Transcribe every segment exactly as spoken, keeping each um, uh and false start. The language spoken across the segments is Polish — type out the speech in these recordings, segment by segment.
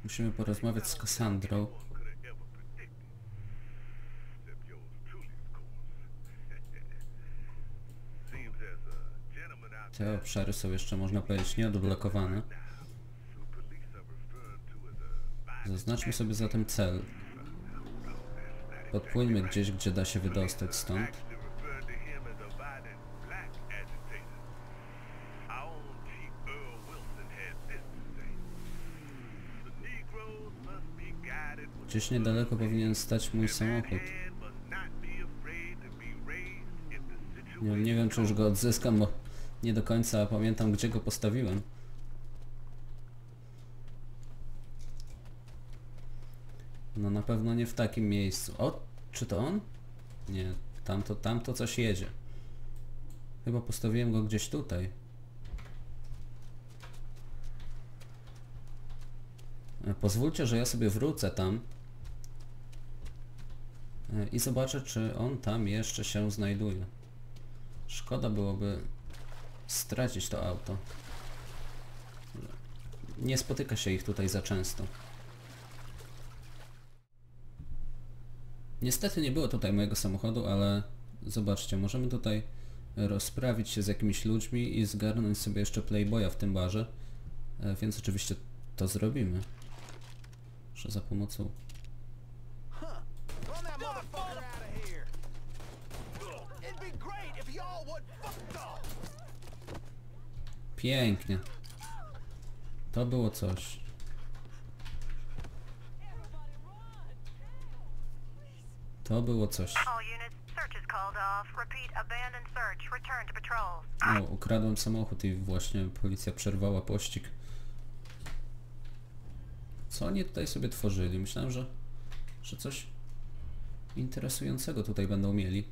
Musimy porozmawiać z Cassandrą. Te obszary są jeszcze, można powiedzieć, nieodblokowane. Zaznaczmy sobie zatem cel. Podpłyńmy gdzieś, gdzie da się wydostać stąd. Gdzieś niedaleko powinien stać mój samochód. Nie, nie wiem, czy już go odzyskam, bo nie do końca pamiętam, gdzie go postawiłem. No na pewno nie w takim miejscu. O, czy to on? Nie, tamto, tamto coś jedzie. Chyba postawiłem go gdzieś tutaj. Pozwólcie, że ja sobie wrócę tam i zobaczę, czy on tam jeszcze się znajduje. Szkoda byłoby stracić to auto. Nie spotyka się ich tutaj za często. Niestety nie było tutaj mojego samochodu, ale zobaczcie, możemy tutaj rozprawić się z jakimiś ludźmi i zgarnąć sobie jeszcze Playboya w tym barze, więc oczywiście to zrobimy. Że za pomocą... Pięknie. To było coś. To było coś. O, ukradłem samochód i właśnie policja przerwała pościg. Co oni tutaj sobie tworzyli? Myślałem, że, że coś interesującego tutaj będą mieli.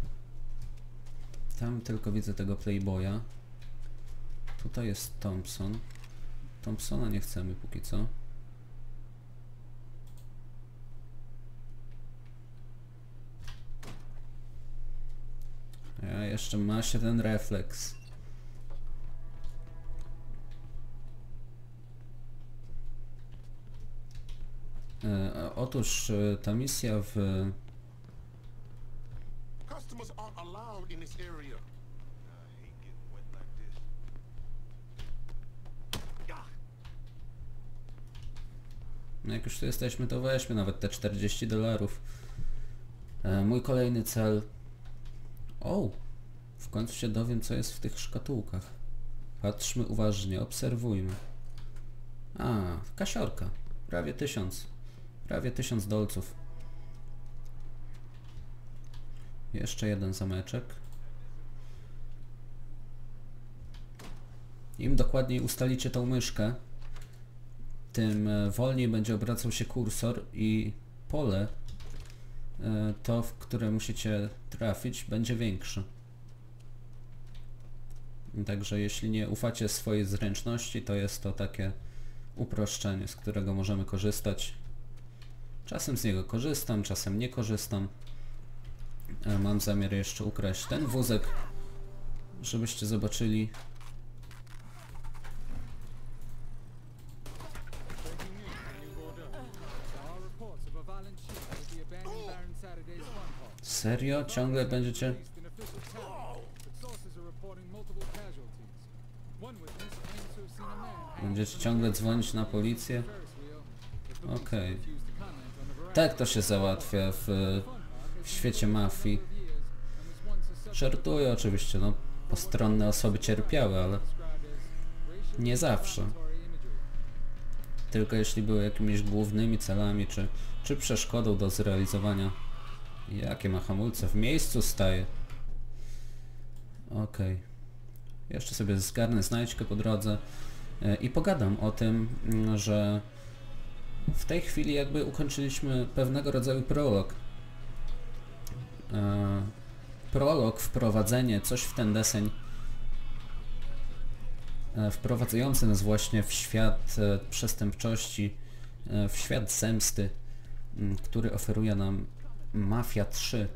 Tam tylko widzę tego Playboya. Tutaj jest Thompson. Thompsona nie chcemy póki co. A jeszcze ma się ten refleks. E, otóż e, ta misja w... No jak już tu jesteśmy, to weźmy nawet te czterdzieści dolarów. E, mój kolejny cel... O! W końcu się dowiem, co jest w tych szkatułkach. Patrzmy uważnie, obserwujmy. A, kasiorka. Prawie tysiąc. Prawie tysiąc dolców. Jeszcze jeden zameczek. Im dokładniej ustalicie tą myszkę, tym wolniej będzie obracał się kursor i pole, to, w które musicie trafić, będzie większe. Także jeśli nie ufacie swojej zręczności, to jest to takie uproszczenie, z którego możemy korzystać. Czasem z niego korzystam, czasem nie korzystam. Mam zamiar jeszcze ukraść ten wózek, żebyście zobaczyli. Serio? Ciągle będziecie... Będziecie ciągle dzwonić na policję? Okej. Okay. Tak to się załatwia w, w świecie mafii. Żartuję oczywiście, no postronne osoby cierpiały, ale nie zawsze. Tylko jeśli były jakimiś głównymi celami, czy, czy przeszkodą do zrealizowania. Jakie ma hamulce? W miejscu staje. Okej. Okay. Jeszcze sobie zgarnę znajdźkę po drodze i pogadam o tym, że w tej chwili jakby ukończyliśmy pewnego rodzaju prolog. Prolog, wprowadzenie, coś w ten deseń wprowadzający nas właśnie w świat przestępczości, w świat zemsty, który oferuje nam Mafia trzy.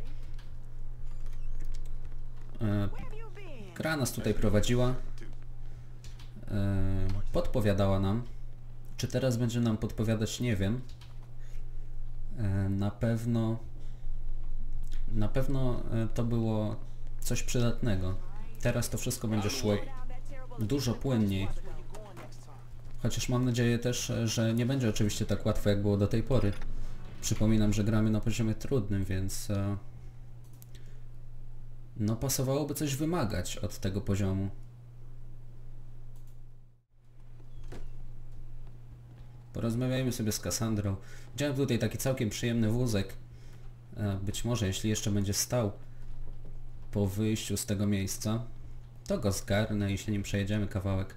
Gra nas tutaj prowadziła, podpowiadała nam, Czy teraz będzie nam podpowiadać? Nie wiem. E, na pewno... Na pewno e, to było coś przydatnego. Teraz to wszystko będzie szło dużo płynniej. Chociaż mam nadzieję też, że nie będzie oczywiście tak łatwo, jak było do tej pory. Przypominam, że gramy na poziomie trudnym, więc... E, no pasowałoby coś wymagać od tego poziomu. Porozmawiajmy sobie z Cassandrą. Widziałem tutaj taki całkiem przyjemny wózek. E, być może, jeśli jeszcze będzie stał po wyjściu z tego miejsca, to go zgarnę i się nim przejedziemy kawałek.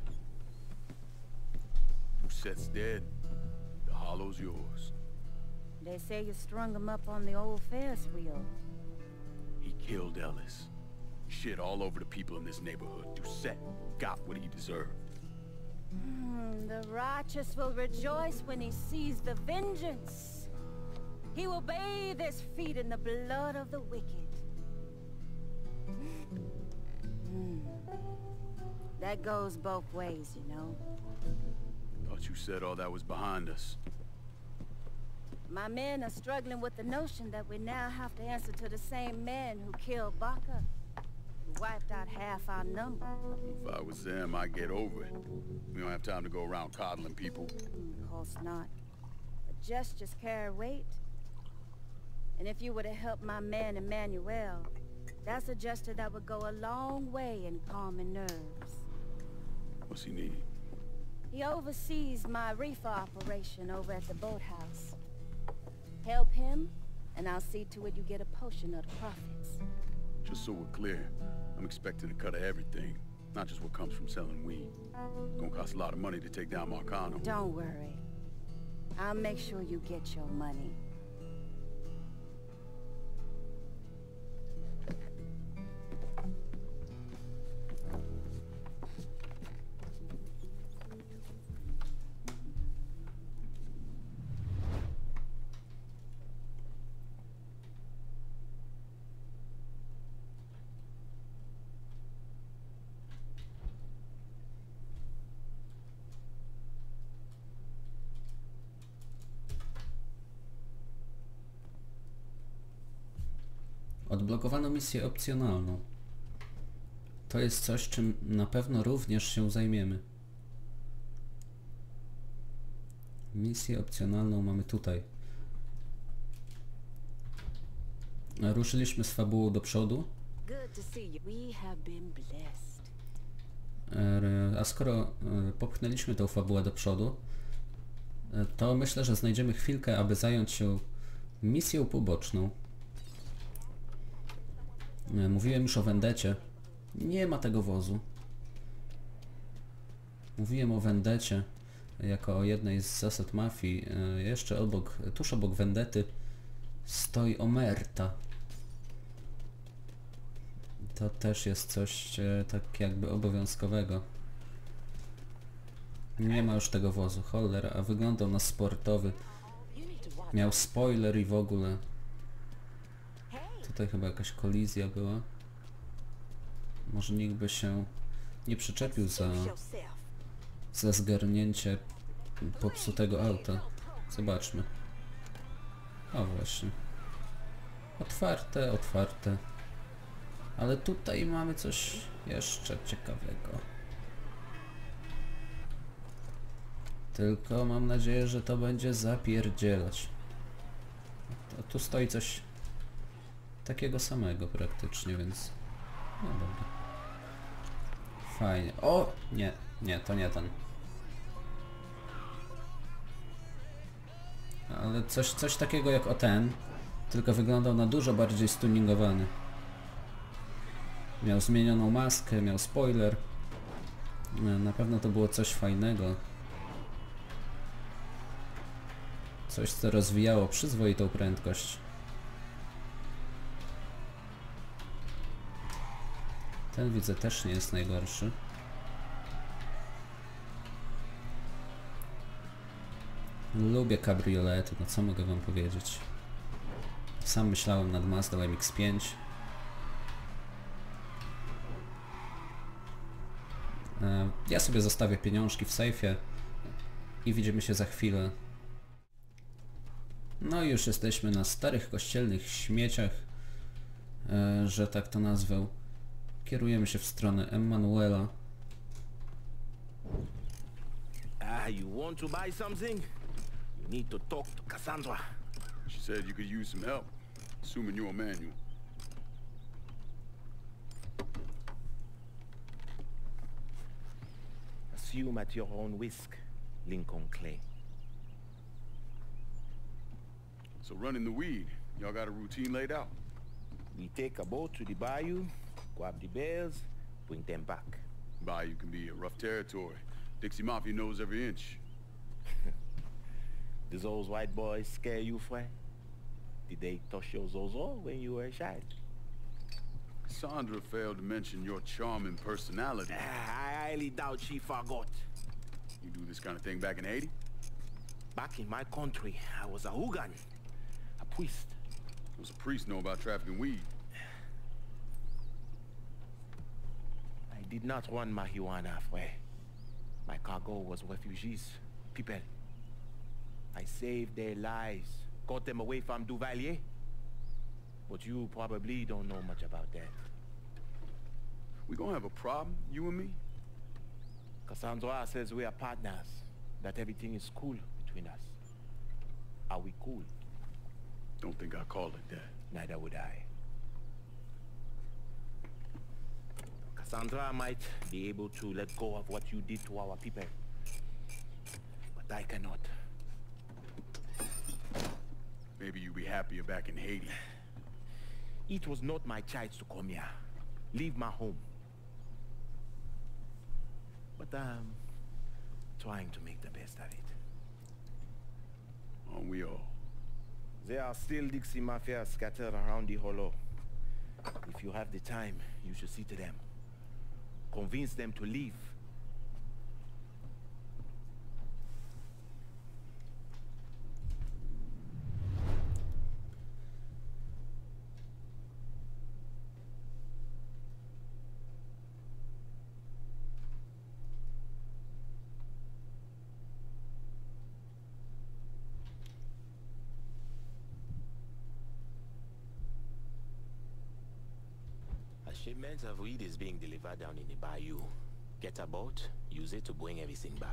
Set's dead. The hollow's yours. They say you strung him up on the old Ferris wheel. He killed Ellis. Shit all over the people in this neighborhood. Doucette got what he deserved. Hmm, the righteous will rejoice when he sees the vengeance. He will bathe his feet in the blood of the wicked. Hmm. That goes both ways, you know. Thought you said all that was behind us. My men are struggling with the notion that we now have to answer to the same men who killed Baka, who wiped out half our number. If I was them, I'd get over it. We don't have time to go around coddling people. Mm, of course not. But gestures carry weight. And if you were to help my man Emmanuel, that's a gesture that would go a long way in calming nerves. What's he need? He oversees my reefer operation over at the boathouse. Help him, and I'll see to it you get a portion of the profits. Just so we're clear, I'm expecting a cut of everything, not just what comes from selling weed. It's gonna cost a lot of money to take down Marcano. Don't worry. I'll make sure you get your money. Odblokowano misję opcjonalną. To jest coś, czym na pewno również się zajmiemy. Misję opcjonalną mamy tutaj. Ruszyliśmy z fabułą do przodu. A skoro popchnęliśmy tę fabułę do przodu, to myślę, że znajdziemy chwilkę, aby zająć się misją poboczną. Mówiłem już o Vendecie. Nie ma tego wozu. Mówiłem o Vendecie jako o jednej z zasad mafii. Jeszcze obok, tuż obok Vendety stoi omerta. To też jest coś tak jakby obowiązkowego. Nie ma już tego wozu. Cholera, a wyglądał na sportowy. Miał spoiler i w ogóle. Tutaj chyba jakaś kolizja była. Może nikt by się nie przyczepił za, za zgarnięcie popsutego auta. Zobaczmy. O właśnie. Otwarte, otwarte. Ale tutaj mamy coś jeszcze ciekawego. Tylko mam nadzieję, że to będzie zapierdzielać. A tu stoi coś takiego samego praktycznie, więc... No dobra. Fajnie. O! Nie, nie, to nie ten. Ale coś, coś takiego jak o ten, tylko wyglądał na dużo bardziej stuningowany. Miał zmienioną maskę, miał spoiler. Na pewno to było coś fajnego. Coś, co rozwijało przyzwoitą prędkość. Ten widzę też nie jest najgorszy. Lubię kabriolety, no co mogę wam powiedzieć. Sam myślałem nad Mazdą M X pięć. Ja sobie zostawię pieniążki w sejfie. i widzimy się za chwilę. No i już jesteśmy na starych kościelnych śmieciach, e, że tak to nazwę. Kierujemy się w stronę Emmanuela. Ah, you want to buy something? You need to talk to Cassandra. She said you could use some help, assuming you're Emmanuel. Assume at your own risk, Lincoln Clay. So running the weed, y'all got a routine laid out? We take a boat to the bayou, grab the bears, bring them back. Bayou can be a rough territory. Dixie Mafia knows every inch. Do those white boys scare you, Fred? Did they touch your zozo when you were a child? Cassandra failed to mention your charming personality. Ah, I highly doubt she forgot. You do this kind of thing back in Haiti? Back in my country, I was a hooligan, a priest. What's a priest know about trafficking weed? I did not run marijuana, Fred. My cargo was refugees, people. I saved their lives, got them away from Duvalier. But you probably don't know much about that. We gonna have a problem, you and me? Cassandra says we are partners, that everything is cool between us. Are we cool? Don't think I call it that. Neither would I. Cassandra might be able to let go of what you did to our people. But I cannot. Maybe you'd be happier back in Haiti. It was not my choice to come here. Leave my home. But I'm trying to make the best of it. Aren't we all? There are still Dixie Mafia scattered around the hollow. If you have the time, you should see to them. Convince them to leave. A shipment of weed is being delivered down in the bayou. Get a boat, use it to bring everything back.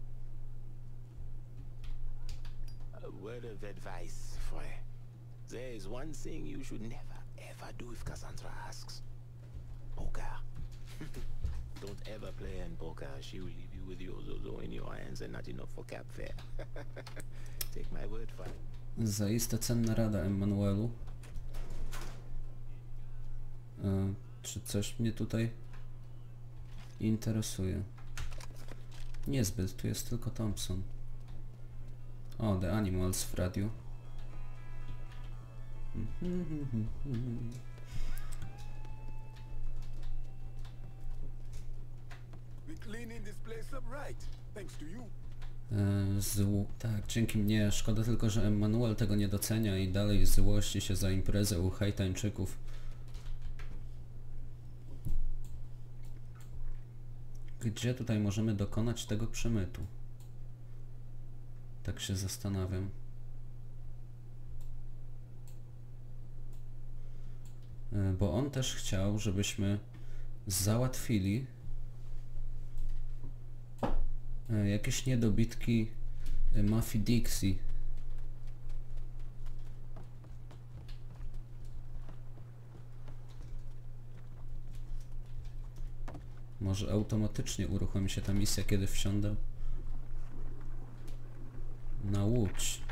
A word of advice, Fred. There is one thing you should never, ever do if Cassandra asks. Poker. Don't ever play in poker. She will leave you with your zozo in your hands and not enough for cap fare. Take my word for it. Zaiste cenna rada, Emmanuelu. E, czy coś mnie tutaj interesuje? Niezbyt, tu jest tylko Thompson. O, The Animals w radiu. E, zł... Tak, dzięki mnie. Szkoda tylko, że Emmanuel tego nie docenia i dalej złości się za imprezę u Haitańczyków. Gdzie tutaj możemy dokonać tego przemytu? Tak się zastanawiam. E, bo on też chciał, żebyśmy załatwili e, jakieś niedobitki e, mafii Dixie. Może automatycznie uruchomi się ta misja, kiedy wsiądę na łódź.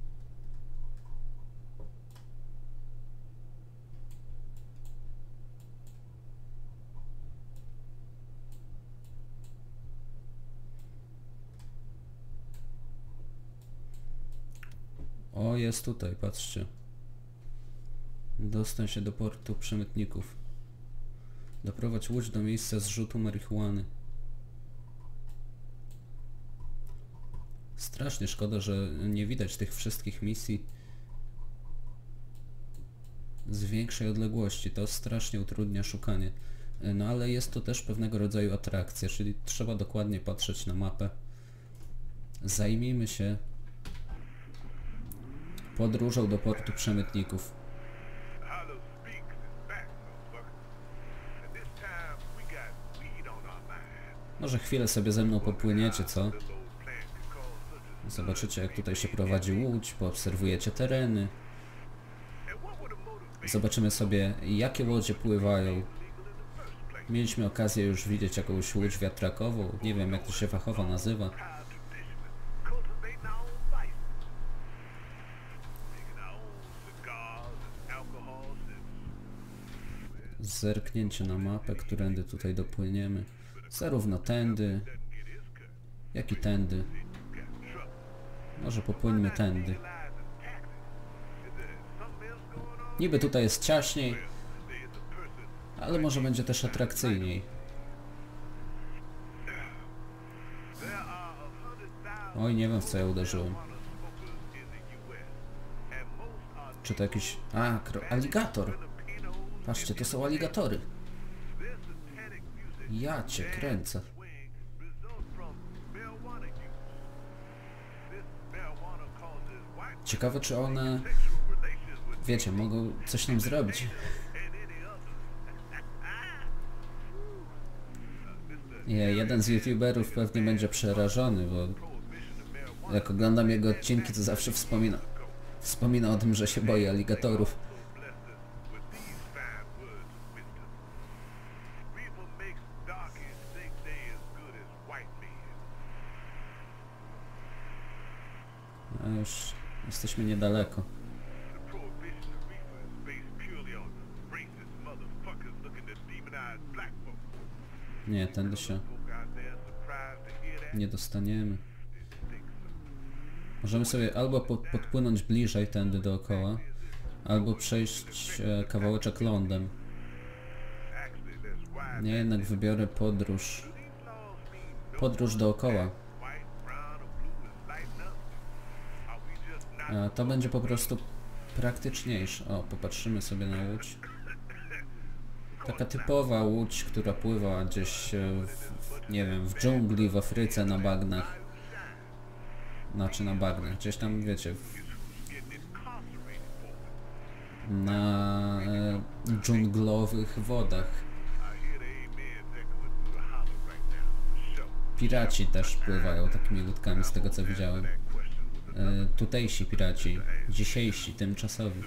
O, jest tutaj, patrzcie. Dostań się do portu przemytników. Doprowadź łódź do miejsca zrzutu marihuany. Strasznie szkoda, że nie widać tych wszystkich misji z większej odległości. To strasznie utrudnia szukanie. No ale jest to też pewnego rodzaju atrakcja, czyli trzeba dokładnie patrzeć na mapę, Zajmijmy się podróżą do portu przemytników. Może chwilę sobie ze mną popłyniecie, co? Zobaczycie, jak tutaj się prowadzi łódź, poobserwujecie tereny. Zobaczymy sobie, jakie łodzie pływają. Mieliśmy okazję już widzieć jakąś łódź wiatrakową. Nie wiem, jak to się fachowo nazywa. Zerknięcie na mapę, którędy tutaj dopłyniemy. Zarówno tędy, jak i tędy. Może popłyńmy tędy. Niby tutaj jest ciaśniej, ale może będzie też atrakcyjniej. Oj, nie wiem, w co ja uderzyłem. Czy to jakiś... A, aligator! Patrzcie, to są aligatory. Ja cię kręcę. Ciekawe, czy one... Wiecie, mogą coś nam zrobić. Nie, jeden z youtuberów pewnie będzie przerażony, bo jak oglądam jego odcinki, to zawsze wspomina, wspomina o tym, że się boi aligatorów. A już jesteśmy niedaleko. Nie, tędy się nie dostaniemy. Możemy sobie albo po podpłynąć bliżej tędy dookoła, albo przejść e, kawałeczek lądem. Nie, jednak wybiorę podróż. Podróż dookoła. A to będzie po prostu praktyczniejsze. O, popatrzymy sobie na łódź. Taka typowa łódź, która pływa gdzieś w, w, nie wiem, w dżungli, w Afryce, na bagnach. Znaczy na bagnach, gdzieś tam, wiecie, w, na e, dżunglowych wodach. Piraci też pływają takimi łódkami, z tego co widziałem. E, tutejsi piraci, dzisiejsi, tymczasowi.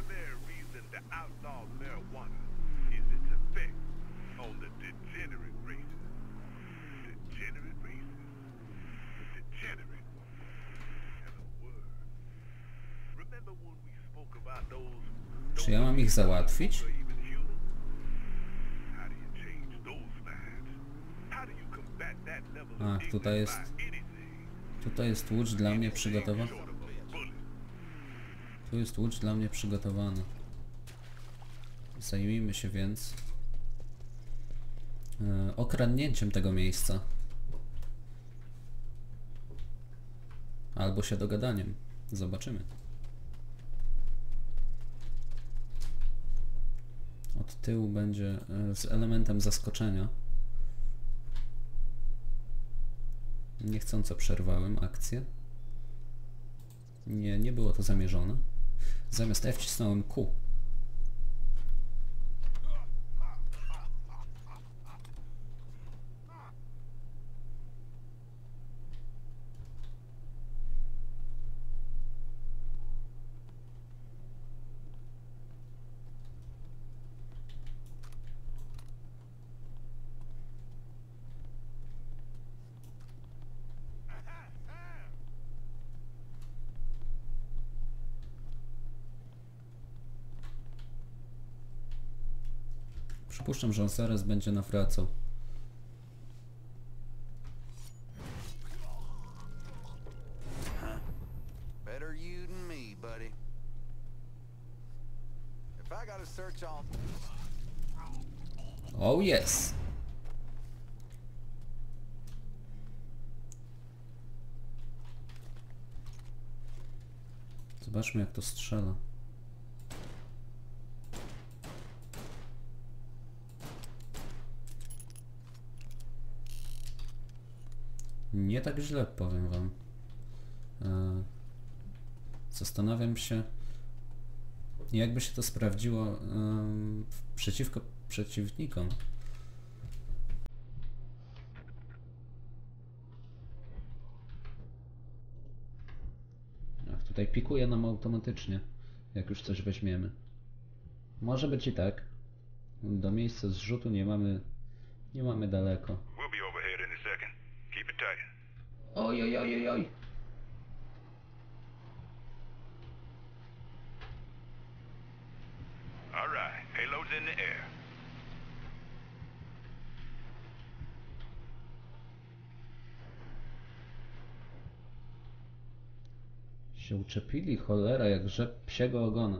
Czy ja mam ich załatwić? Ach, tutaj jest... Tutaj jest łódź dla mnie przygotowana. Tu jest łódź dla mnie przygotowana. Zajmijmy się więc e, okradnięciem tego miejsca. Albo się dogadaniem. Zobaczymy. Od tyłu będzie e, z elementem zaskoczenia. Niechcąco przerwałem akcję. Nie, nie było to zamierzone. Zamiast F wcisnąłem Q. Przypuszczam, że on zaraz będzie nawracał. Better you than me, buddy. If I gotta search all... Oh yes. Zobaczmy, jak to strzela. Nie tak źle, powiem wam. Zastanawiam się, jakby się to sprawdziło um, przeciwko przeciwnikom. Ach, tutaj pikuje nam automatycznie, jak już coś weźmiemy. Może być i tak. Do miejsca zrzutu nie mamy, nie mamy daleko. We'll be overhead in a second. Keep it tight. Oj, oj, oj, oj, oj. All right, payload's in the air. Się uczepili, cholera, jak rzep psiego ogona.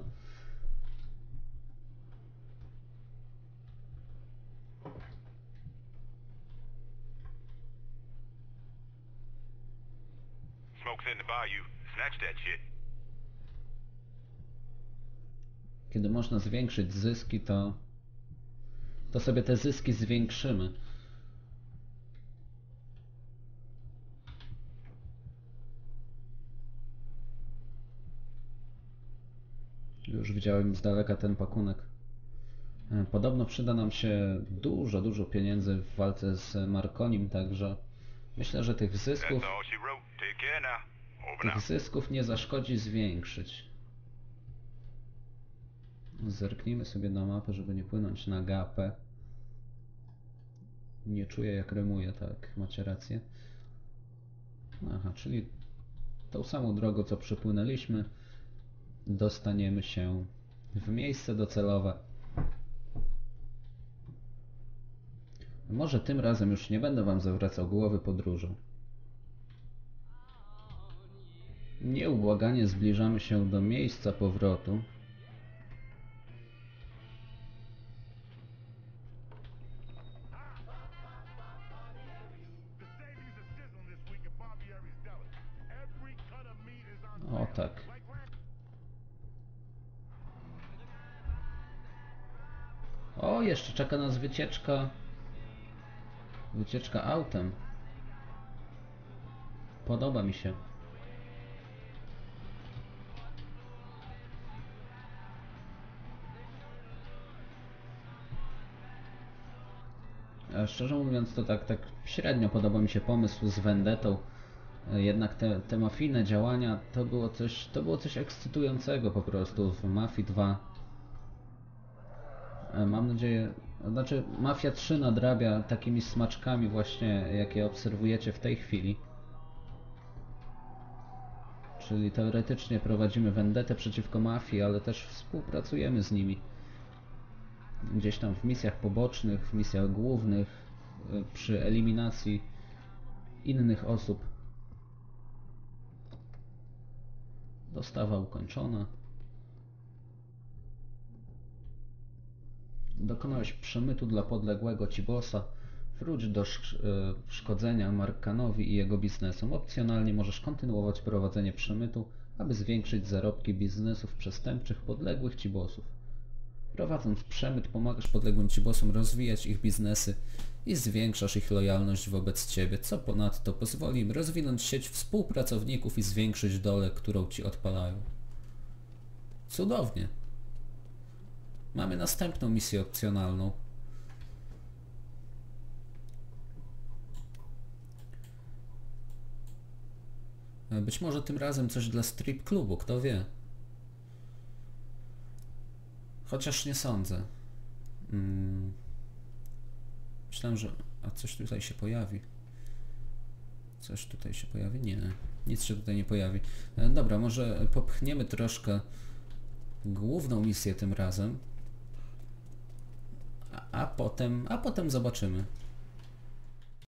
Smoke's in the bayou. Snatch that shit. Kiedy można zwiększyć zyski, to to sobie te zyski zwiększymy. Już widziałem z daleka ten pakunek. Podobno przyda nam się dużo, dużo pieniędzy w walce z Marconim, także myślę, że tych zysków, That's all she wrote. Take care now. Over tych now. zysków nie zaszkodzi zwiększyć. Zerknijmy sobie na mapę, żeby nie płynąć na gapę. Nie czuję, jak rymuje, tak, macie rację. Aha, czyli tą samą drogą, co przypłynęliśmy, dostaniemy się w miejsce docelowe. Może tym razem już nie będę wam zawracał głowy podróżą. Nieubłaganie zbliżamy się do miejsca powrotu. O tak. O, jeszcze czeka nas wycieczka. Wycieczka autem. Podoba mi się. A szczerze mówiąc, to tak, tak średnio podoba mi się pomysł z Vendettą. Jednak te, te mafijne działania to było coś, to było coś ekscytującego po prostu w Mafii dwa. Mam nadzieję, znaczy Mafia trzy nadrabia takimi smaczkami właśnie, jakie obserwujecie w tej chwili. Czyli teoretycznie prowadzimy Vendettę przeciwko mafii, ale też współpracujemy z nimi. Gdzieś tam w misjach pobocznych, w misjach głównych, przy eliminacji innych osób. Dostawa ukończona. Dokonałeś przemytu dla podległego ci bossa. Wróć do sz szkodzenia Markanowi i jego biznesom. Opcjonalnie możesz kontynuować prowadzenie przemytu, aby zwiększyć zarobki biznesów przestępczych podległych ci bossów. Prowadząc przemyt, pomagasz podległym ci bossom rozwijać ich biznesy i zwiększasz ich lojalność wobec ciebie, co ponadto pozwoli im rozwinąć sieć współpracowników i zwiększyć dolę, którą ci odpalają. Cudownie. Mamy następną misję opcjonalną. Być może tym razem coś dla strip klubu, kto wie. Chociaż nie sądzę. Hmm. Myślałem, że... A coś tutaj się pojawi. Coś tutaj się pojawi? Nie. Nic się tutaj nie pojawi. E, dobra, może popchniemy troszkę główną misję tym razem. A, a potem... A potem zobaczymy.